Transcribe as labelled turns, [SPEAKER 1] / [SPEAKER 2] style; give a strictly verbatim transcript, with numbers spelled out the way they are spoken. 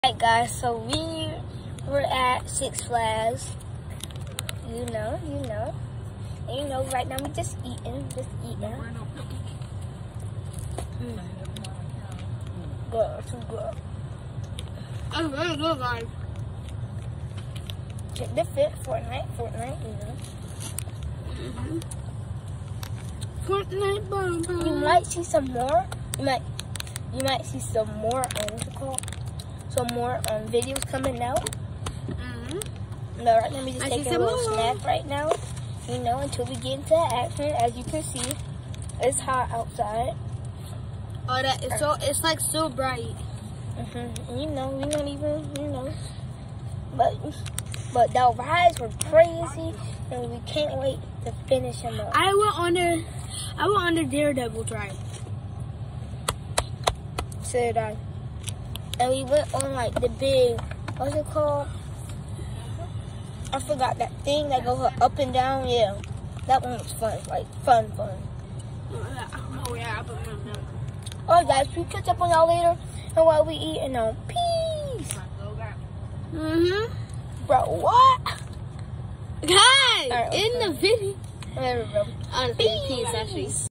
[SPEAKER 1] Alright guys, so we were at Six Flags. You know, you know. And you know, right now we just eating, just eating. Mm. Good, too good.
[SPEAKER 2] That's very good, guys.
[SPEAKER 1] Check the fit, Fortnite, Fortnite, you know.
[SPEAKER 2] Mm-hmm. Fortnite, bum, bum.
[SPEAKER 1] You might see some more. You might, you might see some more. Um, what's it called? Some more um videos coming out.
[SPEAKER 2] Mm-hmm.
[SPEAKER 1] No, right now we just
[SPEAKER 2] I
[SPEAKER 1] taking
[SPEAKER 2] see
[SPEAKER 1] a little
[SPEAKER 2] some more.
[SPEAKER 1] snack right now. You know, until we get into action. As you can see, it's hot outside.
[SPEAKER 2] Oh, that is so. It's like so bright.
[SPEAKER 1] Mm-hmm. You know, we don't even, you know, but but the rides were crazy, and we can't wait to finish them up.
[SPEAKER 2] I went on the, I went on the Daredevil ride.
[SPEAKER 1] So did I. And we went on like the big, what's it called? I forgot that thing that goes up and down. Yeah, that one was fun, like fun, fun.
[SPEAKER 2] Oh yeah, I put them down.
[SPEAKER 1] Alright guys, we catch up on y'all later. And while we eating on peace.
[SPEAKER 2] Mm-hmm.
[SPEAKER 1] Bro, what?
[SPEAKER 2] Guys,
[SPEAKER 1] Right,
[SPEAKER 2] in
[SPEAKER 1] okay.
[SPEAKER 2] the video.
[SPEAKER 1] There we go.
[SPEAKER 2] Honestly, peace, actually.